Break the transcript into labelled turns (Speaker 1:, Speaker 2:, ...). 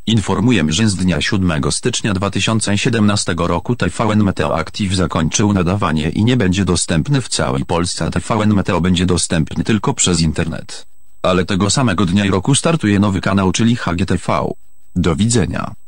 Speaker 1: Informujemy, że z dnia 7 stycznia 2017 roku TVN Meteo Active zakończył nadawanie i nie będzie dostępny w całej Polsce, a TVN Meteo będzie dostępny tylko przez internet. Ale tego samego dnia i roku startuje nowy kanał, czyli HGTV. Do widzenia.